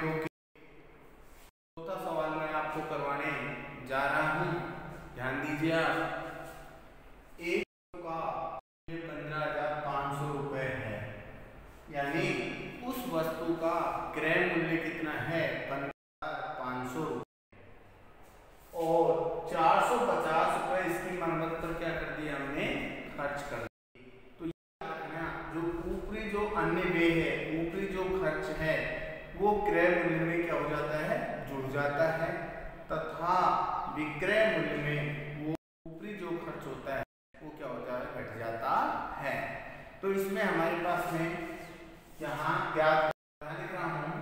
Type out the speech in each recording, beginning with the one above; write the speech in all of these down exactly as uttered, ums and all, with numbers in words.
दो के चौथा सवाल मैं आपको करवाने जा रहा हूं। ध्यान दीजिए आप। एक का पंद्रह हजार पाँच सौ रुपए है, यानी उस वस्तु का क्रय मूल्य कितना है? पंद्रह हजार पाँच सौ रुपए, और चार सौ पचास रुपए इसकी मरम्मत पर क्या कर दिया हमने? खर्च कर दिया। तो याद रखना, जो ऊपरी जो अन्य व्यय है, ऊपरी जो खर्च है, वो क्रय मूल्य में क्या हो जाता है? जुड़ जाता है, तथा विक्रय मूल्य में वो ऊपरी जो खर्च होता है वो क्या होता है? घट जाता है। तो इसमें हमारे पास में यहाँ ज्ञात लिख रहा हूं,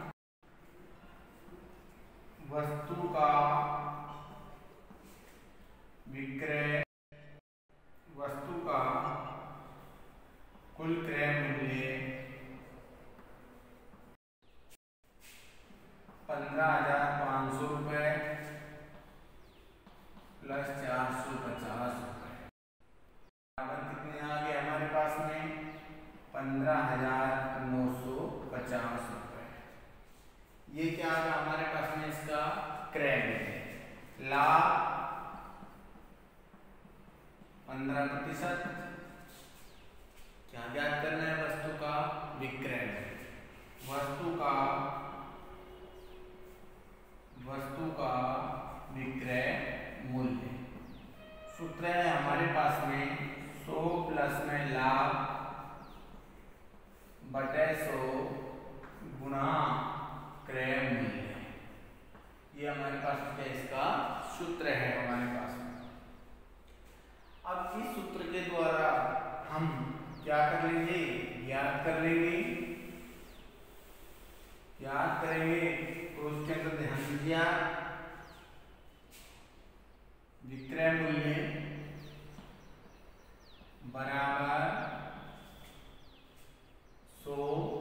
वस्तु का विक्रय, वस्तु का कुल क्रय मूल्य पंद्रह हजार पाँच सौ रुपए प्लस चार सौ पचास रुपए, बराबर कितने आ गए हमारे पास में? पंद्रह हजार नौ सौ पचास रुपए। ये क्या आ गया हमारे पास में? इसका क्रय मूल्य। लाभ पंद्रह प्रतिशत, क्या ज्ञात करना है? वस्तु का विक्रय मूल्य। वस्तु का वस्तु का विक्रय मूल्य सूत्र है हमारे पास में सौ प्लस में लाभ बटे सौ गुणा क्रय मूल्य। ये हमारे पास क्या इसका सूत्र है हमारे पास में। अब इस सूत्र के द्वारा हम क्या कर लेंगे? याद कर लेंगे, याद करेंगे। तो उसके अंदर ध्यान दीजिए, विक्रय मूल्य बराबर सौ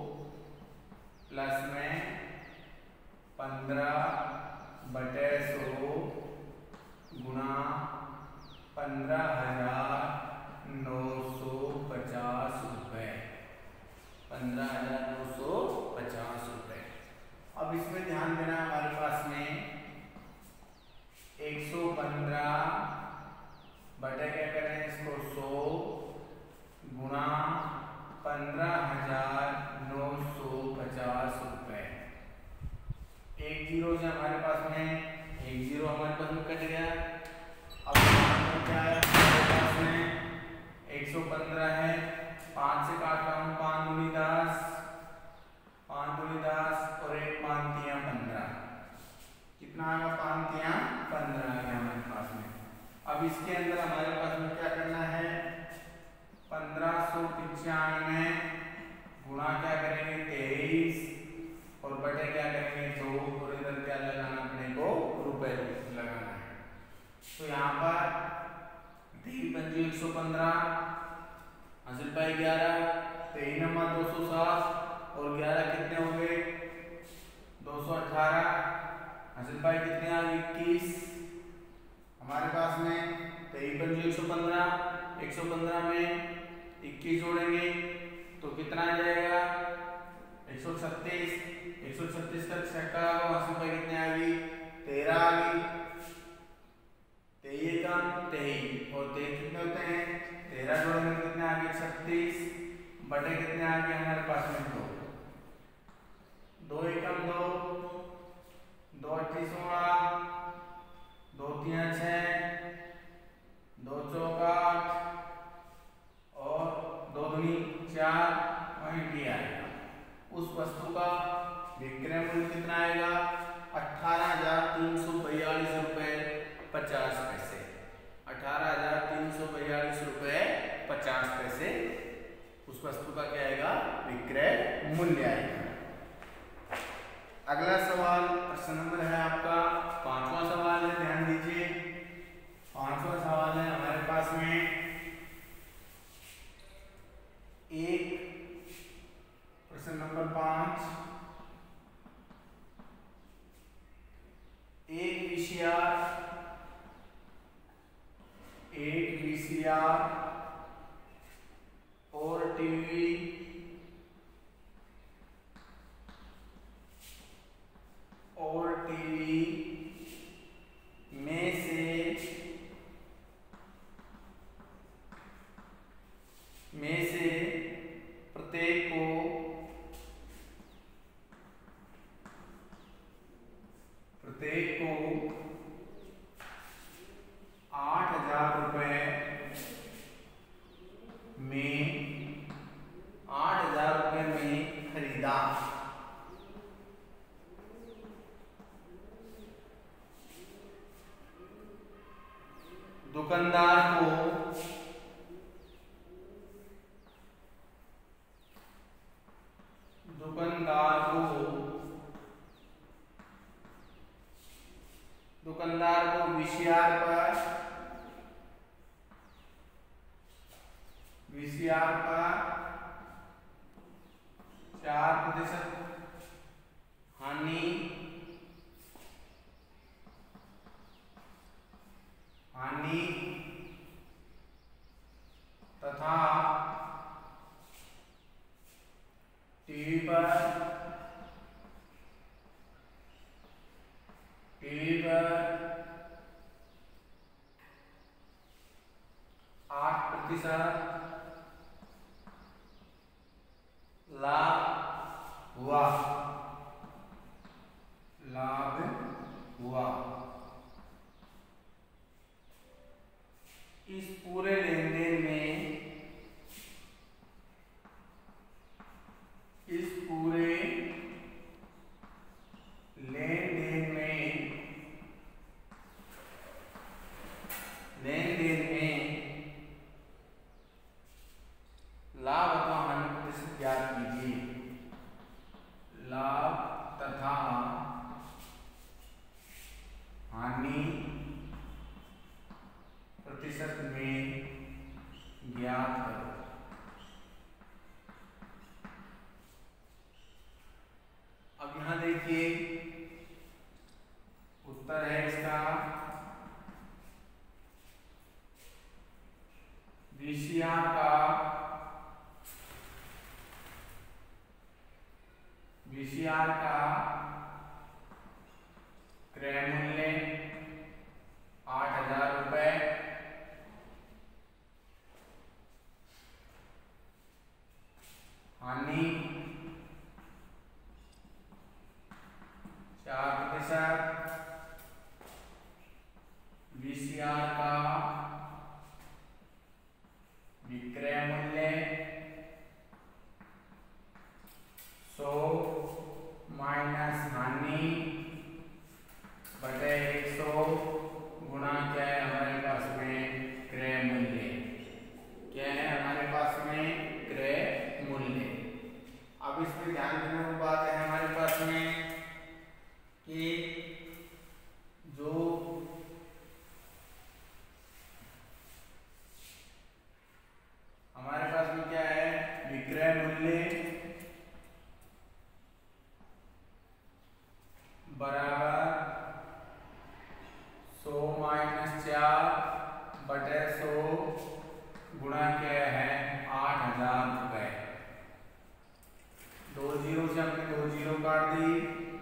प्लस में पंद्रह बटे सौ गुणा पंद्रह हजार नौ सौ पचास रुपए, पंद्रह हजार नौ सौ पचास रुपए। अब इसमें ध्यान देना, हमारे पास में एक सौ पंद्रह बटे क्या करें इसको? सौ गुणा पंद्रह हजार नौ सौ पचास रुपए। एक जीरो से हमारे पास में एक जीरो हमारे पास में कट गया। अब क्या है हमारे पास में? एक सौ पंद्रह है, पांच से काट रहा हूं, पांच दूनी दस, पांच दूनी दस और एक पांच तिया पंद्रह। कितना आएगा? पांच तिया पंद्रह आ गया हमारे पास में। अब इसके अंदर हमारे पास में क्या करना है? पंद्रह सौ पिचानवे गुणा क्या करेंगे? तेईस, और बटे क्या करेंगे? दो, और इधर क्या लगाना अपने को? रुपए लगाना है। तो यहाँ पर तीन पंजे एक सौ पंद्रह, हासिल पाई ग्यारह, तेईस नमा दो सौ सात और ग्यारह कितने हो गए? दो सौ अठारह, हासिल पाई कितने आ गए? इक्कीस। हमारे पास में तेईस पंजे एक सौ पंद्रह, एक सौ पंद्रह में इक्कीस जोड़ेंगे तो कितना आ जाएगा? एक सौ छत्तीस, एक सौ छत्तीस का छक्का, हासिल पाई कितने आ गई? तेरह आ गई। तेईस कम तेईस, और तेईस कितने होते हैं? तेरह जोड़ेंगे कितने आ गए? छत्तीस, बटे कितने आ गए हमारे पास में? दो, दो एकम दो, दो अट्ठी सोलह, दो तीन छह, दो चौक आठ और दो दूनी चार, वहीं भी आएगा। उस वस्तु का विक्रय मूल्य कितना आएगा? अठारह हजार तीन सौ बयालीस रुपए पचास पैसे। अठारह हजार तीन सौ बयालीस रुपए पचास पैसे उस वस्तु का क्या आएगा? विक्रय मूल्य आएगा। अगला सवाल प्रश्न नंबर है आपका पांचवा सवाल है, ध्यान दीजिए। पांचवा सवाल है हमारे पास में एक, प्रश्न नंबर पांच, एक वीसीआर, एक वीसीआर और टीवी प्रत्येक को आठ हजार रुपए में आठ हजार रुपए में खरीदा। दुकानदार को दुकानदार को दुकानदार को वीसीआर पर वीसीआर पर चार प्रतिशत हानि हानि तथा टीवी पर टीवी पर आठ प्रतिशत लाभ हुआ लाभ हुआ। इस पूरे लेन देन में इस पूरे लेन देन में लेन देन में लाभ अथवा हानि प्रतिशत ज्ञात कीजिए। लाभ तथा हानि प्रतिशत में ज्ञात करो। अब यहां देखिए उत्तर है इसका वीसीआर का वीसीआर का क्रय मूल्य आठ हजार रुपए, हानि चार प्रतिशत, वीसीआर का विक्रय मूल्य सौ माइनस हानि बटे एक सौ गुणा क्या है हमारे पास में क्रय मूल्य। क्या है हमारे पास में क्रय मूल्य। अब इस पे ध्यान देने की बात है हमारे पास में कि जो हमारे पास में क्या है विक्रय मूल्य बराबर सौ माइनस चार बटे सौ गुणा क्या है आठ हजार रुपए। दो जीरो से हमने दो जीरो काट दी,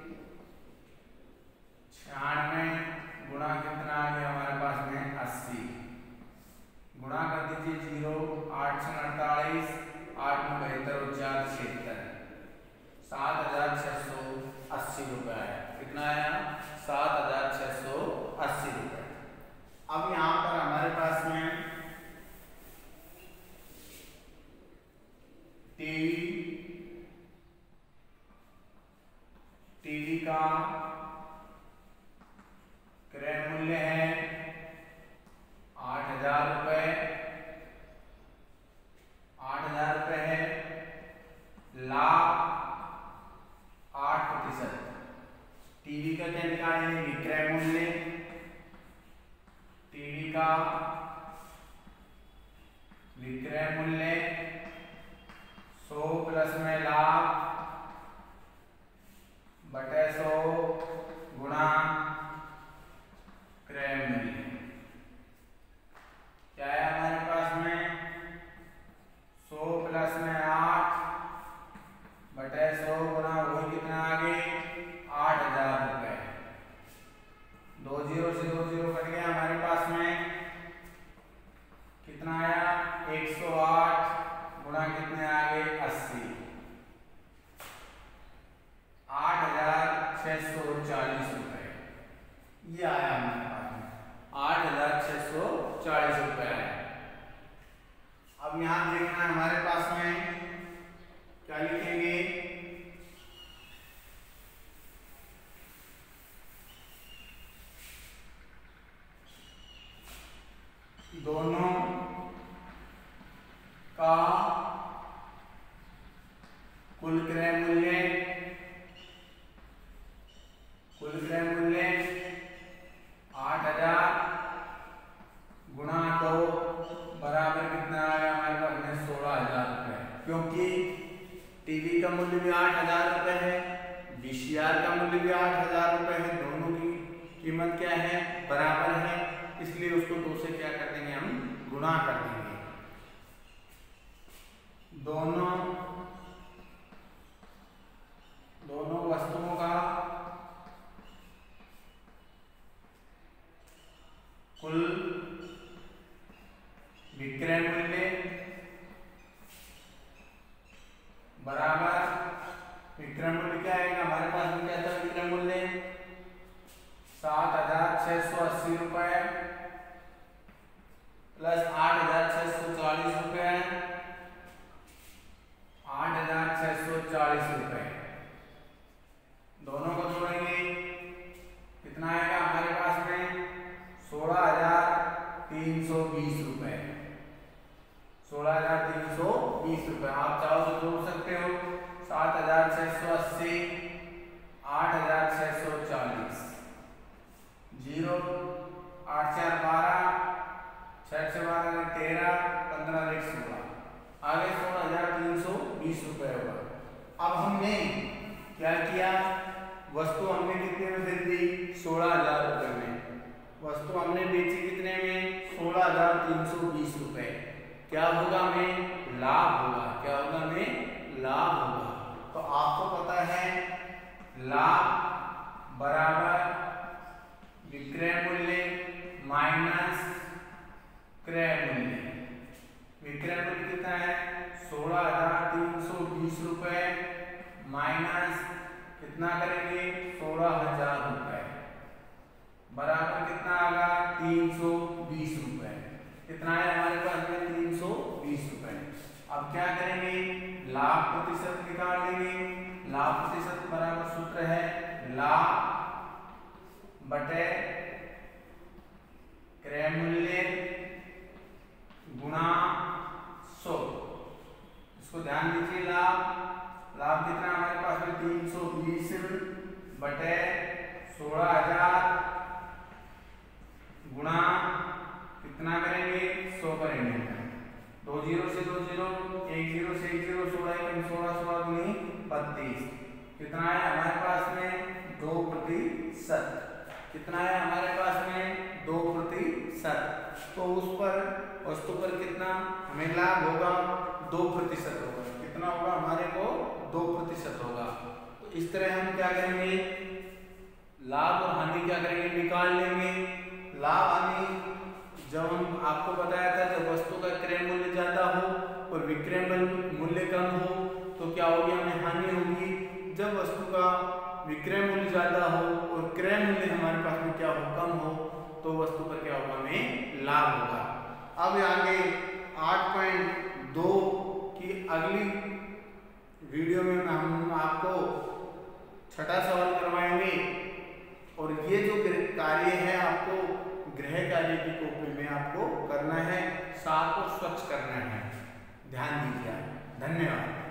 छियानवे गुणा कितना आ गया हमारे पास में अस्सी। गुणा कर दीजिए जीरो आठ सौ अड़तालीस आठ में बहत्तर और चार छिहत्तर सात हजार छह सौ अस्सी रुपए है। कितना आया सात हजार छह सौ अस्सी रुपए। अब यहाँ पर हमारे पास में टीवी टीवी का क्रय मूल्य है आठ हजार रुपए आठ हजार रुपए है। लाभ आठ प्रतिशत। टीवी का क्या निकालेंगे विक्रय मूल्य। टीवी का विक्रय मूल्य सौ प्लस में लाभ बटे सौ गुणा क्रय मूल्य। क्या है हमारे पास में सौ प्लस में आठ बटे सौ गुणा वही कितना आ गई आठ हजार रुपए। दो जीरो से दो जीरो कट गया हमारे पास में कितना आया एक सौ आठ गुणा कितने आ गए अस्सी। आठ हजार छह सौ चालीस रुपए ये आया हमारे पास में आठ हजार छह सौ चालीस रुपए आया। अब यहाँ देखना है हमारे पास में क्या लिखेंगे, दोनों का कुल क्रय मूल्य, कुल क्रय मूल्य आठ हजार गुणा दो बराबर कितना आया हमारे पास में सोलह हजार रुपए, क्योंकि टीवी का मूल्य भी आठ हजार रुपए है, वीसीआर का मूल्य भी आठ हजार रुपए है, दोनों की कीमत क्या है, बराबर है, इसलिए उसको दो से क्या कर देंगे, हम गुणा कर देंगे। दोनों दोनों वस्तुओं का कुल विक्रय मूल्य बराबर, विक्रय मूल्य क्या आएगा हमारे पास में, क्या था विक्रय मूल्य सात हजार छह सौ अस्सी रुपए प्लस आठ हजार छह सौ चालीस रुपए, आठ हजार छह सौ चालीस रुपए, दोनों को जोड़ेंगे कितना आएगा हमारे पास में सोलह हजार तीन सौ बीस रुपए, सोलह हजार तीन सौ बीस रुपए। आप चाहो तो जोड़ सकते हो, सात हजार छह सौ अस्सी, आठ हजार छह सौ चालीस, जीरो आठ चार बारह, छह छह बारह तेरह, पंद्रह एक सोलह, आगे सोलह हजार तीन सौ बीस रुपए होगा। अब हमने क्या किया, वस्तु हमने कितने में खरीदी, सोलह हजार रुपए में, वस्तु हमने बेची कितने में, सोलह हजार तीन सौ बीस रुपए, क्या होगा हमें लाभ होगा, क्या होगा हमें लाभ होगा। तो आपको पता है लाभ बराबर विक्रय मूल्य माइनस क्रय मूल्य, विक्रय मूल्य कितना है सोलह हजार तीन सौ बीस रुपए माइनस कितना करेंगे सोलह हजार रुपए बराबर कितना आएगा तीन सौ बीस रुपए, कितना है हमारे पास में तीन सौ बीस रुपए। अब क्या करेंगे, लाभ प्रतिशत निकाल लेंगे, लाभ प्रतिशत बराबर सूत्र है लाभ बटे क्रय मूल्य गुणा सौ, इसको ध्यान दीजिए, लाभ लाभ कितना हमारे पास में तीन सौ बीस बटे सोलह हजार गुणा कितना करेंगे सौ करेंगे, दो जीरो से दो जीरो, एक जीरो से एक जीरो, सोलह एक सोलह, सोलह दूनी बत्तीस, कितना है हमारे पास में दो प्रतिशत, कितना है हमारे पास में दो प्रतिशत। तो उस पर वस्तु पर कितना हमें लाभ होगा, दो प्रतिशत होगा, कितना होगा हमारे को दो प्रतिशत होगा। तो इस तरह हम क्या करेंगे, लाभ और हानि क्या करेंगे निकाल लेंगे। लाभ हानि जब हम आपको बताया था, जब वस्तु का क्रय मूल्य ज्यादा हो और विक्रय मूल्य कम हो तो क्या होगी, हमें हानि होगी। जब वस्तु का विक्रय मूल्य ज्यादा हो और क्रय मूल्य हमारे पास में क्या हो कम हो तो वस्तु पर क्या होगा, हमें लाभ होगा। अब आगे आठ पॉइंट दो की अगली वीडियो में हम आपको छठा सवाल करवाएंगे और ये जो कार्य है आपको गृह कार्य की कॉपी में आपको करना है, साफ और स्वच्छ करना है। ध्यान दीजिए। धन्यवाद।